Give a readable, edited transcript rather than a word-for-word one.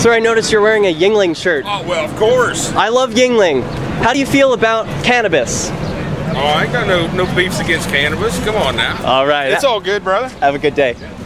Sir, I noticed you're wearing a Yuengling shirt. Oh, well, of course. I love Yuengling. How do you feel about cannabis? Oh, I ain't got no beefs against cannabis. Come on now. All right. It's all good, brother. Have a good day.